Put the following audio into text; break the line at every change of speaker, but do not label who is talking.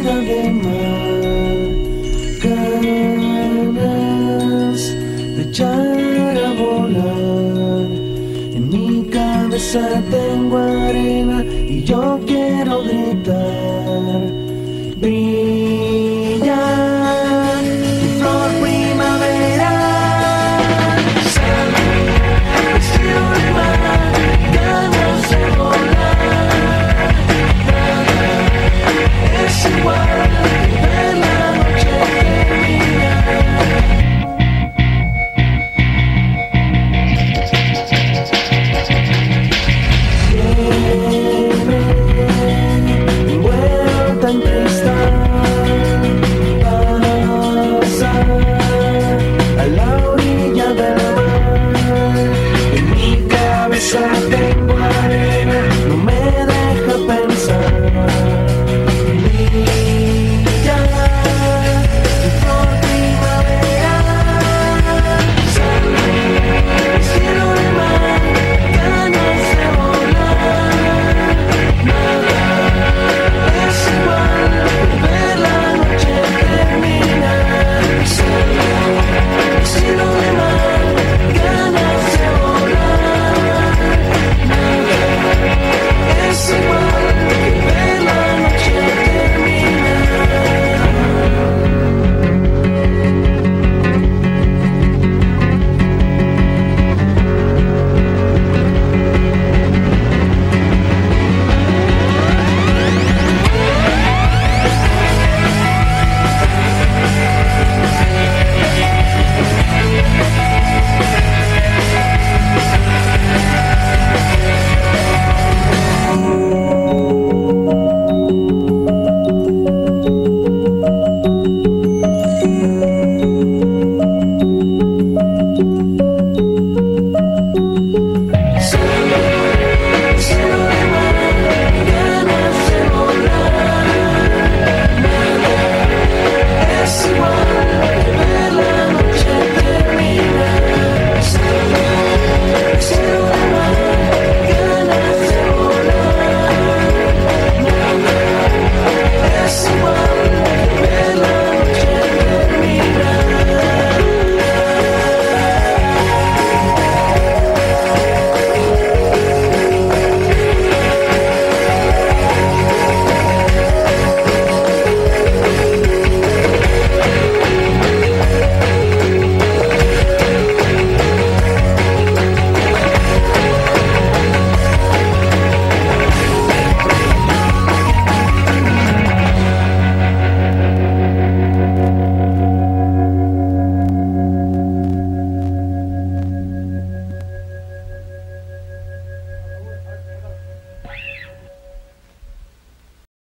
vida de mar, ganas de echar a volar. En mi cabeza tengo arena y yo quiero gritar. Brilla tu flor primaveral. Sal, vestido de mar, ganas de volar. Nada es igual de la noche terminar. Envuelta en cristal.